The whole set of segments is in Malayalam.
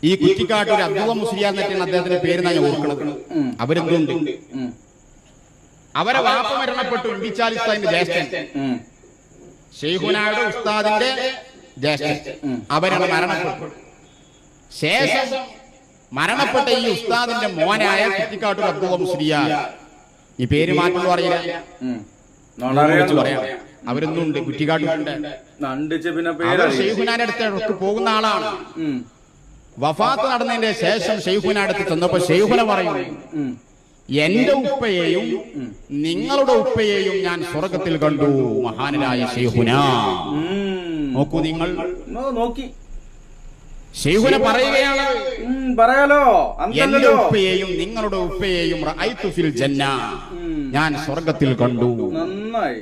ഈ കുറ്റിക്കാട്ടൂർ അബ്ദുള്ള മുസ്ലിയാർ എന്നിട്ടാണ് അദ്ദേഹത്തിന്റെ പേര് ഞാൻ ഓർക്കുന്നത്. അവരെന്തുണ്ട്, അവരെ വാപ്പ മരണപ്പെട്ടു, ഇമ്പിച്ചാലിസ്താന്റെ ജ്യേഷ്ഠൻ, ശൈഖുനായുടെ ഉസ്താദിന്റെ ജ്യേഷ്ഠൻ, അവരാണ് മരണപ്പെട്ടു. ശേഷം മരണപ്പെട്ട ഈ ഉസ്താദിന്റെ മോനായ കുറ്റിക്കാട്ടൂർ അബ്ദുള്ള മുസ്ലിയാർ, ഈ പേര് മാറ്റുള്ളൂ അറിയില്ല, പറയാം. അവരൊന്നുണ്ട് കുറ്റിക്കാട്ടൂരുണ്ട്. അവർ ഷെയ്ഖുനാന്റെ അടുത്ത് പോകുന്ന ആളാണ്. വഫാത്ത് നടന്നതിന്റെ ശേഷം ഷെയ്ഖുന അടുത്ത് ചെന്നപ്പോ ഷെയ്ഖുന പറയും, എന്റെ ഉപ്പയെയും നിങ്ങളുടെ ഉപ്പയെയും ഞാൻ സ്വർഗത്തിൽ കണ്ടു മഹാനായ ഷെയ്ഖുന. നോക്കൂ നിങ്ങൾ, നോക്കി ഷെയ്ഖുന പറയുകയാണ്, പറയാലോ, എന്റെ ഉപ്പയെയും നിങ്ങളുടെ ഉപ്പയെയും റഅയ്തു ഫിൽ ജന്ന, ഞാൻ സ്വർഗത്തിൽ കണ്ടു. നന്നായി.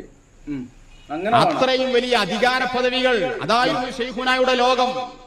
അത്രയും വലിയ അധികാര പദവികൾ, അതായിരുന്നു ഷെയ്ഖുനായുടെ ലോകം.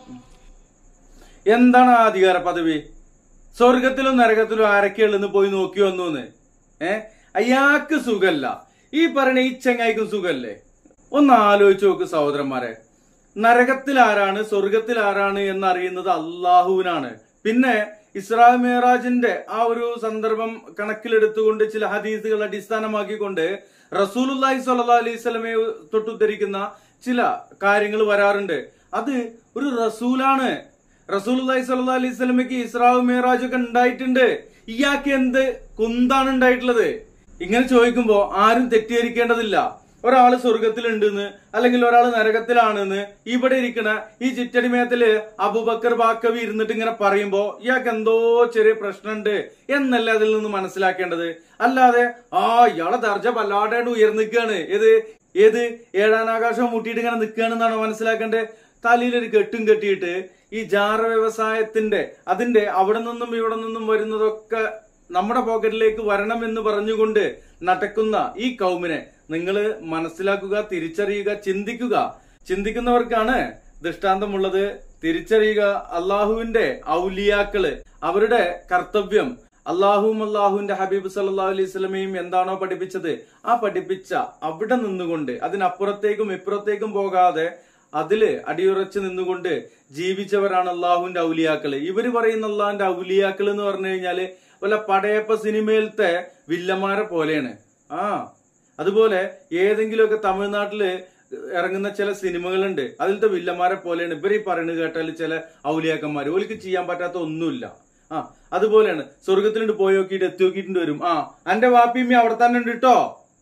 എന്താണ് ആ അധികാര പദവി? സ്വർഗത്തിലും നരകത്തിലും ആരൊക്കെയുള്ളെന്ന് പോയി നോക്കി വന്നു. അയാൾക്ക് സുഖല്ല, ഈ പറയണ ഈ ചെങ്ങായിക്കും സുഖല്ലേ? ഒന്ന് ആലോചിച്ച് നോക്ക് സഹോദരന്മാരെ. നരകത്തിൽ ആരാണ്, സ്വർഗത്തിൽ ആരാണ് എന്നറിയുന്നത് അള്ളാഹുവിനാണ്. പിന്നെ ഇസ്രാ മിഅ്റാജിന്റെ ആ ഒരു സന്ദർഭം കണക്കിലെടുത്തുകൊണ്ട് ചില ഹദീസുകൾ അടിസ്ഥാനമാക്കിക്കൊണ്ട് റസൂലുള്ളാഹി സ്വല്ലല്ലാഹു അലൈഹി വസല്ലമയെ തൊട്ടുദ്ധരിക്കുന്ന ചില കാര്യങ്ങൾ വരാറുണ്ട്. അത് ഒരു റസൂലാണ്. റസൂലുള്ളാഹി സ്വല്ലല്ലാഹു അലൈഹി വസല്ലമയ്ക്ക് ഇസ്രാ മിഅ്റാജ് ഒക്കെ ഉണ്ടായിട്ടുണ്ട്. ഇയാൾക്ക് എന്ത് കുന്താണ് ഉണ്ടായിട്ടുള്ളത്? ഇങ്ങനെ ചോദിക്കുമ്പോ ആരും തെറ്റിദ്ധരിക്കേണ്ടതില്ല. ഒരാള് സ്വർഗത്തിലുണ്ടെന്ന് അല്ലെങ്കിൽ ഒരാൾ നരകത്തിലാണെന്ന് ഇവിടെ ഇരിക്കണ ഈ ചിറ്റടിമയത്തില് അബൂബക്കർ ബാക്കവി ഇരുന്നിട്ട് ഇങ്ങനെ പറയുമ്പോ ഇയാൾക്ക് എന്തോ ചെറിയ പ്രശ്നമുണ്ട് എന്നല്ല അതിൽ നിന്ന് മനസ്സിലാക്കേണ്ടത്. അല്ലാതെ ഇയാളെ ദർജ വല്ലാണ്ട് ഉയർന്നിക്കാണ്, ഏത് ഏഴാനാകാശം മുട്ടിയിട്ട് ഇങ്ങനെ നിൽക്കുകയാണെന്നാണോ മനസ്സിലാക്കേണ്ടത്? തലയിലൊരു കെട്ടും കെട്ടിയിട്ട് ഈ ജാറ വ്യവസായത്തിന്റെ അതിന്റെ അവിടെ നിന്നും ഇവിടെ നിന്നും വരുന്നതൊക്കെ നമ്മുടെ പോക്കറ്റിലേക്ക് വരണം എന്ന് പറഞ്ഞുകൊണ്ട് നടക്കുന്ന ഈ കൗമിനെ നിങ്ങൾ മനസ്സിലാക്കുക, തിരിച്ചറിയുക, ചിന്തിക്കുക. ചിന്തിക്കുന്നവർക്കാണ് ദൃഷ്ടാന്തമുള്ളത്. തിരിച്ചറിയുക. അള്ളാഹുവിന്റെ ഔലിയാക്കള്, അവരുടെ കർത്തവ്യം അള്ളാഹുവും അള്ളാഹുവിന്റെ ഹബീബ് സല്ലല്ലാഹു അലൈഹി വസല്ലമയും എന്താണോ പഠിപ്പിച്ചത് ആ പഠിപ്പിച്ച അവിടെ നിന്നുകൊണ്ട് അതിനപ്പുറത്തേക്കും ഇപ്പുറത്തേക്കും പോകാതെ അതില് അടിയുറച്ച് നിന്നുകൊണ്ട് ജീവിച്ചവരാണ് അള്ളാഹുവിന്റെ ഔലിയാക്കള്. ഇവര് പറയുന്ന അള്ളാഹുവിന്റെ ഔലിയാക്കൾ എന്ന് പറഞ്ഞു കഴിഞ്ഞാല് വല്ല പടയപ്പ സിനിമയിലത്തെ വില്ലന്മാരെ പോലെയാണ്. അതുപോലെ ഏതെങ്കിലുമൊക്കെ തമിഴ്നാട്ടില് ഇറങ്ങുന്ന ചില സിനിമകളുണ്ട്, അതിലത്തെ വില്ലന്മാരെ പോലെയാണ് ഇവര് ഈ പറയുന്നത് കേട്ടാൽ ചില ഔലിയാക്കന്മാര്. ഓലിക്ക് ചെയ്യാൻ പറ്റാത്ത ഒന്നുമില്ല. അതുപോലെയാണ് സ്വർഗത്തിലുണ്ട് പോയി നോക്കിയിട്ട് എത്തി നോക്കിയിട്ടുണ്ട് വരും. എന്റെ വാപ്പിയമ്മ അവിടെ തന്നെ ഉണ്ട് കേട്ടോ.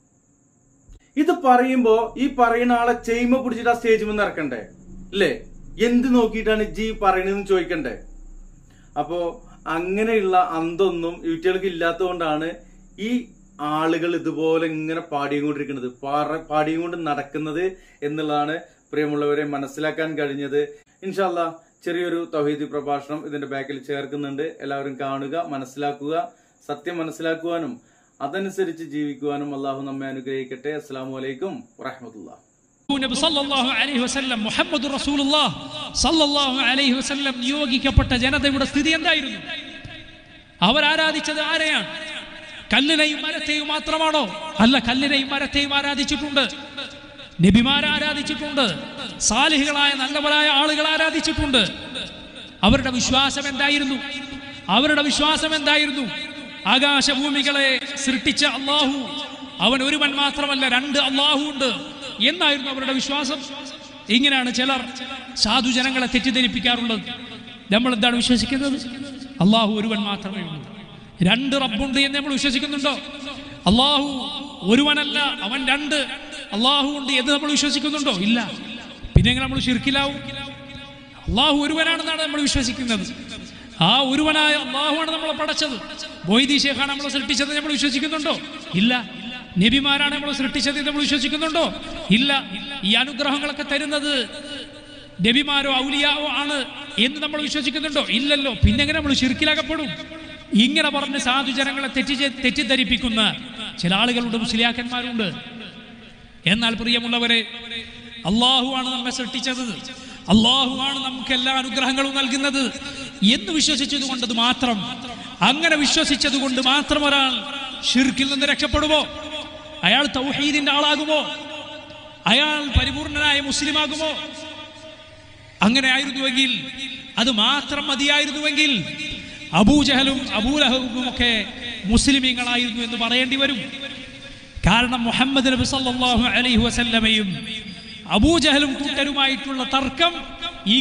ഇത് പറയുമ്പോ ഈ പറയുന്ന ആളെ ചെയ്യുമ്പോ പിടിച്ചിട്ട് ആ സ്റ്റേജ് മുന്ന് ഇറക്കണ്ടേ അല്ലേ? എന്ത് നോക്കിയിട്ടാണ് ജി പറയണെന്ന് ചോദിക്കണ്ടേ? അപ്പോ അങ്ങനെയുള്ള അന്തൊന്നും വീട്ടുകൾക്ക് ഇല്ലാത്തതുകൊണ്ടാണ് ഈ ആളുകൾ ഇതുപോലെ ഇങ്ങനെ പാടിക്കൊണ്ടിരിക്കുന്നത്, പാടിയും കൊണ്ട് നടക്കുന്നത് എന്നുള്ളതാണ് പ്രിയമുള്ളവരെ മനസ്സിലാക്കാൻ കഴിഞ്ഞത്. ഇൻഷാ അല്ലാഹ് ചെറിയൊരു തൗഹീദി പ്രഭാഷണം ഇതിന്റെ ബാക്കിൽ ചേർക്കുന്നുണ്ട്. എല്ലാവരും കാണുക, മനസ്സിലാക്കുക. സത്യം മനസ്സിലാക്കുവാനും അതനുസരിച്ച് ജീവിക്കുവാനും അള്ളാഹു നമ്മെ അനുഗ്രഹിക്കട്ടെ. അസ്സലാമു അലൈക്കും വറഹ്മത്തുള്ളാഹി. നബി സല്ലല്ലാഹു അലൈഹി വസല്ലം മുഹമ്മദ് റസൂലുള്ളാഹ് സല്ലല്ലാഹു അലൈഹി വസല്ലം നിയോഗിക്കപ്പെട്ട ജനതയുടെ സ്ഥിതി എന്തായിരുന്നു? അവർ ആരാധിച്ചത് ആരെയാണ്? കല്ലിനെയും മരത്തെയും മാത്രമാണോ? അല്ല, കല്ലിനെയും മരത്തെയും ആരാധിച്ചിട്ടുണ്ട്, നബിമാരെ ആരാധിച്ചിട്ടുണ്ട്, സാലിഹുകളായ നല്ലവരായ ആളുകൾ ആരാധിച്ചിട്ടുണ്ട്. അവരുടെ വിശ്വാസം എന്തായിരുന്നു? ആകാശഭൂമികളെ സൃഷ്ടിച്ച അള്ളാഹു അവൻ ഒരുവൻ മാത്രമല്ല, രണ്ട് അള്ളാഹു ഉണ്ട് എന്നായിരുന്നു അവരുടെ വിശ്വാസം. ഇങ്ങനെയാണ് ചിലർ സാധുജനങ്ങളെ തെറ്റിദ്ധരിപ്പിക്കാറുള്ളത്. നമ്മൾ എന്താണ് വിശ്വസിക്കുന്നത്? അള്ളാഹു ഒരുവൻ മാത്രമേ ഉള്ളൂ, രണ്ട് റബ്ബുണ്ട് എന്ന് നമ്മൾ വിശ്വസിക്കുന്നുണ്ടോ? അള്ളാഹു ഒരുവനല്ല, അവൻ രണ്ട് അള്ളാഹു ഉണ്ട് എന്ന് നമ്മൾ വിശ്വസിക്കുന്നുണ്ടോ? ഇല്ല. പിന്നെ എങ്ങനെ നമ്മൾ ശിർക്കിലാവും? അള്ളാഹു ഒരുവനാണെന്നാണ് നമ്മൾ വിശ്വസിക്കുന്നത്. ആ ഒരുവനായ അള്ളാഹുവാണ് നമ്മളെ പടച്ചത്. മൊയ്‌ദി ശേഖാണ് നമ്മളെ സൃഷ്ടിച്ചത് നമ്മൾ വിശ്വസിക്കുന്നുണ്ടോ? ഇല്ല. നബിമാരാണ് നമ്മൾ സൃഷ്ടിച്ചത് നമ്മൾ വിശ്വസിക്കുന്നുണ്ടോ? ഇല്ല. ഈ അനുഗ്രഹങ്ങളൊക്കെ തരുന്നത് നബിമാരോ ഔലിയാവോ ആണ് എന്ന് നമ്മൾ വിശ്വസിക്കുന്നുണ്ടോ? ഇല്ലല്ലോ. പിന്നെ എങ്ങനെ നമ്മൾ ശിർക്കിലാകപ്പെടും? ഇങ്ങനെ പറഞ്ഞ് സാധുജനങ്ങളെ തെറ്റിദ്ധരിപ്പിക്കുന്ന ചില ആളുകളുണ്ട്, മുസ്ലിയാക്കന്മാരുണ്ട്. എന്നാൽ പ്രിയമുള്ളവരെ, അള്ളാഹുവാണ് നമ്മെ സൃഷ്ടിച്ചത്, അള്ളാഹുവാണ് നമുക്ക് എല്ലാ അനുഗ്രഹങ്ങളും നൽകുന്നത് എന്ന് വിശ്വസിച്ചത് കൊണ്ട് മാത്രം, അങ്ങനെ വിശ്വസിച്ചത് കൊണ്ട് മാത്രം ഒരാൾ ശിർക്കിൽ നിന്ന് രക്ഷപ്പെടുമോ? അയാൾ തൗഹീദിന്റെ ആളാകുമോ? അയാൾ പരിപൂർണനായ മുസ്ലിമാകുമോ? അങ്ങനെ ആയിരുന്നുവെങ്കിൽ, അത് മാത്രം മതിയായിരുന്നുവെങ്കിൽ അബൂജഹലും അബൂലഹബും ഒക്കെ മുസ്ലിമീങ്ങളായിരുന്നു എന്ന് പറയേണ്ടി വരും. കാരണം മുഹമ്മദ് നബി സല്ലല്ലാഹു അലൈഹി വസല്ലമയും അബൂജഹലും കൂട്ടരുമായിട്ടുള്ള തർക്കം ഈ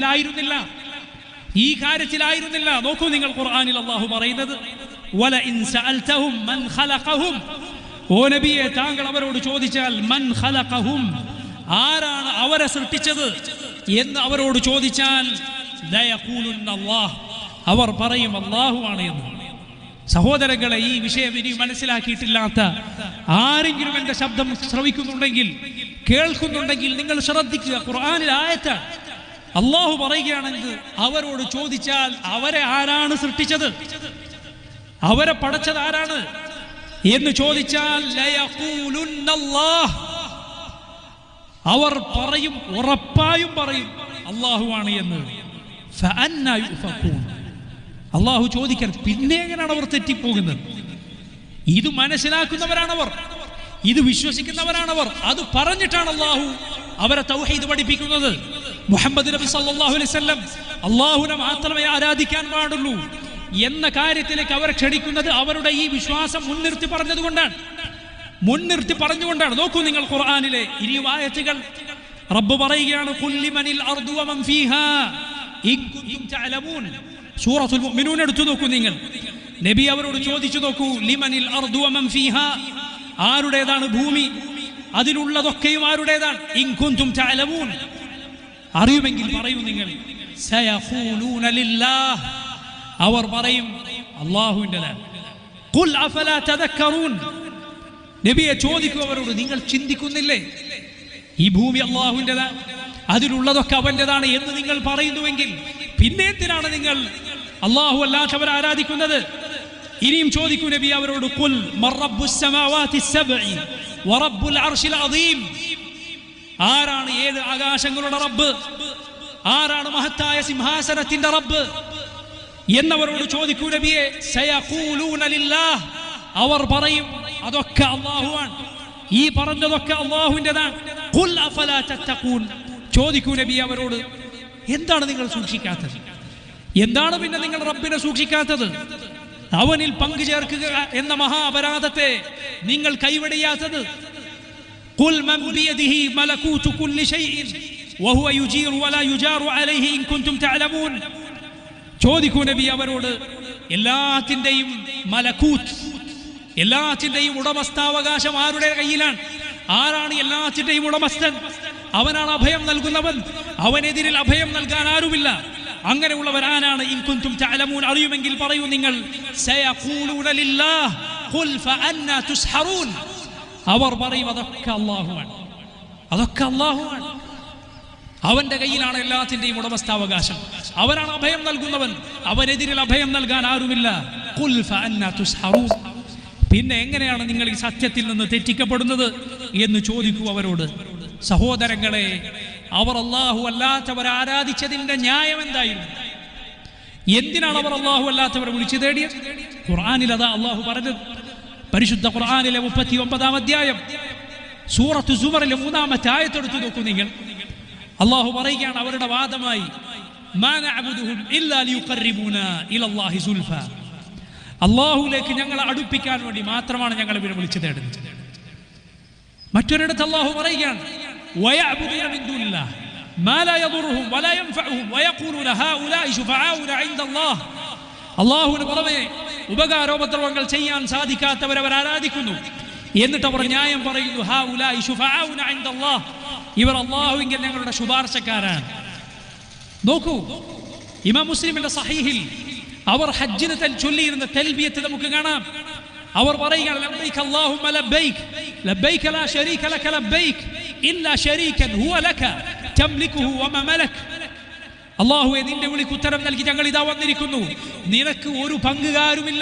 കാര്യത്തിലായിരുന്നില്ല. നോക്കൂ നിങ്ങൾ, ഖുർആനിൽ അല്ലാഹു പറയുന്നത് വലഇൻ സഅൽതഹും മൻ ഖലഖഹും, ഓ നബിയെ താങ്കൾ അവരോട് ചോദിച്ചാൽ മൻ ഖലഖഹും, ആരാണ് അവരെ സൃഷ്ടിച്ചത് എന്ന് അവരോട് ചോദിച്ചാൽ ലയഖൂലുന്ന അല്ലാഹ്, അവർ പറയും അല്ലാഹു ആണ് എന്ന്. സഹോദരങ്ങളെ, ഈ വിഷയം ഇനി മനസ്സിലാക്കിയിട്ടില്ലാത്ത ആരെങ്കിലും എന്റെ ശബ്ദം ശ്രവിക്കുന്നുണ്ടെങ്കിൽ, കേൾക്കുന്നുണ്ടെങ്കിൽ നിങ്ങൾ ശ്രദ്ധിക്കുക. ഖുർആനിൽ ആയത്താണ്. അല്ലാഹു പറയുകയാണെങ്കിൽ അവരോട് ചോദിച്ചാൽ അവരെ ആരാണ് സൃഷ്ടിച്ചത്, അവരെ പടച്ചത് ആരാണ് എന്ന് ചോദിച്ചാൽ ലയഖൂലുന്നല്ലാഹ്, അവർ പറയും, ഉറപ്പായും പറയും അല്ലാഹു ആണ് എന്ന്. ഫഅന്നാ യുഫഖൂൻ, അല്ലാഹു ചോദിക്കാൻ പിന്നെ എങ്ങനെയാണ് അവർ തെറ്റിപ്പോകുന്നത്? ഇത് മനസ്സിലാക്കുന്നവരാണവർ, ഇത് വിശ്വസിക്കുന്നവരാണവർ. അത് പറഞ്ഞിട്ടാണ് അല്ലാഹു അവരെ തൗഹീദ് പഠിപ്പിക്കുന്നത്. മുഹമ്മദ് നബി സല്ലല്ലാഹു അലൈഹി വസല്ലം അല്ലാഹുവിനെ മാത്രമേ ആരാധിക്കാൻ പാടുള്ളൂ എന്ന കാര്യത്തിലേക്ക് അവരെ ക്ഷണിക്കുന്നത് അവരുടെ ഈ വിശ്വാസം മുൻനിർത്തി പറഞ്ഞുകൊണ്ടാണ്. നോക്കൂ നിങ്ങൾ, ഖുർആനിലെ ഇനി ആയത്തുകൾ റബ്ബ് പറയുകയാണ് ഖുൽ ലിമനിൽ അർദു വമൻ ഫീഹാ ഇൻ കുൻതും തഅലമൂൻ. സൂറത്തുൽ മുഅ്മിനൂൻ എടുത്തു നോക്കൂ നിങ്ങൾ. നബി അവരോട് ചോദിച്ചു നോക്കൂ, ലിമനിൽ അർദു വമൻ ഫീഹാ, ആരുടേതാണ് ഭൂമി, അതിലുള്ളതൊക്കെയും ആരുടേതാണ്? ഇൻ കുൻതും തഅലമൂൻ, അറിയുമെങ്കിൽ പറയൂ നിങ്ങൾ. സയഖൂലൂന ലില്ലാഹ്, അവർ പറയും അല്ലാഹുവിൻ്റെതാണ്. ഖുൽ അഫലാ തദക്കറൂൻ, നബിയെ ചോദിക്കൂ അവരോട്, നിങ്ങൾ ചിന്തിക്കുന്നില്ലേ ഈ ഭൂമി അല്ലാഹുവിൻ്റെതാണ്, അതിലുള്ളതൊക്കെ അവൻ്റെതാണ് എന്ന് നിങ്ങൾ പറയുന്നുവെങ്കിൽ പിന്നെ എന്തിനാണ് നിങ്ങൾ അല്ലാഹു അല്ലാത്തവരെ ആരാധിക്കുന്നത്? ഇനിയും ചോദിക്കൂ നബി അവരോട്, ഖുൽ മർറബ്ബുസ് സമാവാതി സബ്ഇ വറബ്ബുൽ അർശിൽ അദീം, ആരാണ് 7 ആകാശങ്ങളുടെ റബ്ബ്, ആരാണ് മഹത്തായ സിംഹാസനത്തിന്റെ റബ്ബ് എന്നവരോട് ചോദിക്കൂ നബിയെ. സയഖൂലൂന ലില്ലാഹ്, അവർ പറയും അതൊക്കെ അല്ലാഹുവാണ്, ഈ പറഞ്ഞതൊക്കെ അല്ലാഹുവിൻ്റെതാണ്. ഖുൽ അഫലാ തത്തഖൂൻ, ചോദിക്കൂ നബി അവരോട്, എന്താണ് നിങ്ങൾ സൂക്ഷിക്കാത്തത്? എന്താണ് പിന്നെ നിങ്ങൾ റബ്ബിനെ സൂക്ഷിക്കാത്തത്? അവനിൽ പങ്കു ചേർക്കുക എന്ന മഹാ അപരാധത്തെ നിങ്ങൾ കൈവെടിയാത്തത്? ഖുൽ മൻ ബിയദിഹി മലകൂതു കുല്ലി ഷൈഇൻ വഹുവ യുജീറു വലാ യുജാറു അലൈഹി ഇൻ കുൻതും തഅലമൂൻ. ചോദിക്കൂ നബി അവരോട്, എല്ലാത്തിൻ്റെയും മലകൂത്ത്, എല്ലാത്തിൻ്റെയും ഉടമസ്ഥാവകാശം ആരുടെ കയ്യിലാണ്? ആരാണ് എല്ലാത്തിൻ്റെയും ഉടമസ്ഥൻ? അവനാണ് അഭയം നൽകുന്നവൻ, അവനെതിരിൽ അഭയം നൽകാൻ ആരുമില്ല. അങ്ങനെയുള്ളവരാനാണ്? ഇൻ കുൻതും തഅലമൂൻ, അറിയുമെങ്കിൽ പറയൂ നിങ്ങൾ. സയഖൂലൂന ലില്ലാഹ് ഖുൽ ഫഅന്നാ തുസ്ഹറൂൻ, അവർ പറയും അതൊക്കെ അല്ലാഹുവാണ്, അതൊക്കെ അല്ലാഹുവാണ്, അവന്റെ കയ്യിലാണ് എല്ലാത്തിൻ്റെയും ഉടമസ്ഥാവകാശം, അവനാണ് അഭയം നൽകുന്നവൻ, അവനെതിരിൽ അഭയം നൽകാൻ ആരുമില്ല. ഖുൽ ഫഅന്നാ തുസ്ഹറൂൻ, പിന്നെ എങ്ങനെയാണ് നിങ്ങൾ ഈ സത്യത്തിൽ നിന്ന് തെറ്റിക്കപ്പെടുന്നത് എന്ന് ചോദിക്കൂ അവരോട്. സഹോദരങ്ങളെ, അവർ അല്ലാഹു അല്ലാത്തവരെ ആരാധിച്ചതിന്റെ ന്യായം എന്തായിരുന്നു? എന്തിനാണ് അവർ അല്ലാഹു അല്ലാത്തവരെ വിളിച്ചു തേടിയത്? ഖുർആനിൽ അതാ അല്ലാഹു പറഞ്ഞത്. പരിശുദ്ധ ഖുർആനിലെ 39-ാം അധ്യായം സൂറത്തു സുമറിലെ 3-ാമത്തെ ആയത്തെടുത്തു നോക്കൂ നിങ്ങൾ. അല്ലാഹു പറയുകയാണ് അവരുടെ വാദമായി, മാ നഅബുദുഹും ഇല്ലാ ലിയുഖർരിബൂനാ ഇലല്ലാഹി സുൽഫാ, അല്ലാഹുവിലേക്ക് ഞങ്ങളെ അടുപ്പിക്കാൻ വേണ്ടി മാത്രമാണ് ഞങ്ങൾ ഇവരെ വിളിച്ചു തേടുന്നത്. മറ്റൊരിടത്ത് അല്ലാഹു പറയുകയാണ്, വയഅബുദൂന മിൻ ദൂനില്ലാഹ് മാ ലാ യദുറുഹും വലാ യൻഫഉഹും വയഖൂലൂന ഹൗലാഇ ശുഫആഉന ഇൻദല്ലാഹ്, അല്ലാഹുവിന് പുറമെ ഉപകാരോപദ്രവങ്ങൾ ചെയ്യാൻ സാധിക്കാത്തവരെ അവർ ആരാധിക്കുന്നു. എന്നിട്ട് അവർ ന്യായം പറയുന്നു, ഹൗലാഇ ശുഫആഉന ഇൻദല്ലാഹ്, ഇവർ അല്ലാഹുവിങ്കിൽ ഞങ്ങളുടെ ശുപാർശക്കാരാണ്. നോക്കൂ, ഇമാം മുസ്ലിമിന്റെ സഹീഹിൽ അവർ ഹജ്ജിന് ചൊല്ലിയിരുന്ന തൽബിയത്ത് നമുക്ക് കാണാം. അവർ പറയുകയാണ്, ലബ്ബൈക അല്ലാഹുമ്മ ലബ്ബൈക ലബ്ബൈക ലാ ശരീക ലക ലബ്ബൈക ഇല്ലാ ശരീകൻ ഹുവ ലക തംലികുഹു വമാ മലക, അല്ലാഹുവേ നിന്റെ വിളിക്ക് ഉത്തരം നൽകി ഞങ്ങൾ ഇതാ വന്നിരിക്കുന്നു, നിനക്ക് ഒരു പങ്കുകാരുമില്ല.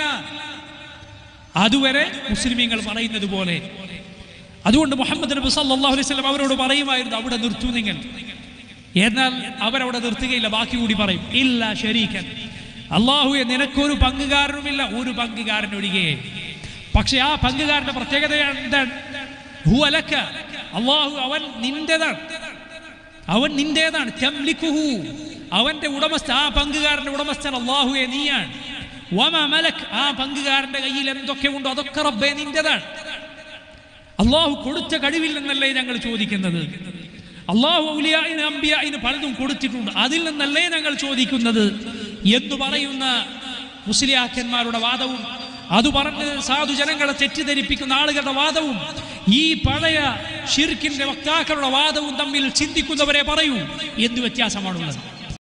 അതുവരെ മുസ്ലിമീങ്ങൾ പറയുന്നത് പോലെ. അതുകൊണ്ട് മുഹമ്മദ് നബി സല്ലല്ലാഹു അലൈഹി വസല്ലം അവരോട് പറയുമായിരുന്നു, അവിടെ നിർത്തൂ നിങ്ങൾ. എന്നാൽ അവരവിടെ നിർത്തുകയില്ല, ബാക്കി കൂടി പറയും, ഇല്ലാ ശരീകൻ, അല്ലാഹുവേ നിനക്കൊരു പങ്കുകാരനുമില്ല, ഒരു പങ്കുകാരനൊഴികെ. പക്ഷെ ആ പങ്കുകാരന്റെ പ്രത്യേകത എന്താണ്? ഹുവ ലക, അല്ലാഹു അവൻ നിന്റേതാണ്. അവൻ നിന്റേതാണ്. തംലിക്കുഹു, അവന്റെ ഉടമസ്ഥ, ആ പങ്കുകാരന്റെ ഉടമസ്ഥൻ അല്ലാഹുവേ നീയാണ്. വമാ മലക്, ആ പങ്കുകാരന്റെ കയ്യിൽ എന്തൊക്കെ ഉണ്ടോ അതൊക്കെ റബ്ബേ നിന്റേതാണ്. അള്ളാഹു കൊടുത്ത കഴിവിൽ നിന്നല്ലേ ഞങ്ങൾ ചോദിക്കുന്നത്. അള്ളാഹു ഔലിയായിന് അംബിയായിന് പലതും കൊടുത്തിട്ടുണ്ട്, അതിൽ നിന്നല്ലേ ഞങ്ങൾ ചോദിക്കുന്നത് എന്ന് പറയുന്ന മുസ്ലിയാക്കന്മാരുടെ വാദവും, അത് പറഞ്ഞ് സാധുജനങ്ങളെ തെറ്റിദ്ധരിപ്പിക്കുന്ന ആളുകളുടെ വാദവും, ഈ പഴയ ഷിർക്കിന്റെ വക്താക്കളുടെ വാദവും തമ്മിൽ ചിന്തിക്കുന്നവരെ പറയൂ എന്ത് വ്യത്യാസമാണുള്ളത്?